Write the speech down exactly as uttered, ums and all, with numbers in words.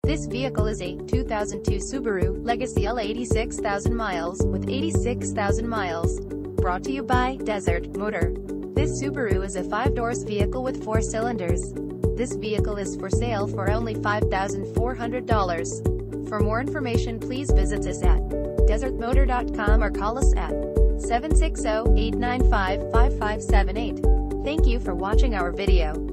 This vehicle is a two thousand two Subaru Legacy L, eighty-six thousand miles, with eighty-six thousand miles. Brought to you by Desert Motor. This Subaru is a five-doors vehicle with four cylinders. This vehicle is for sale for only five thousand four hundred dollars. For more information, please visit us at desert motor dot com or call us at seven six zero, eight nine five, five five seven eight. Thank you for watching our video.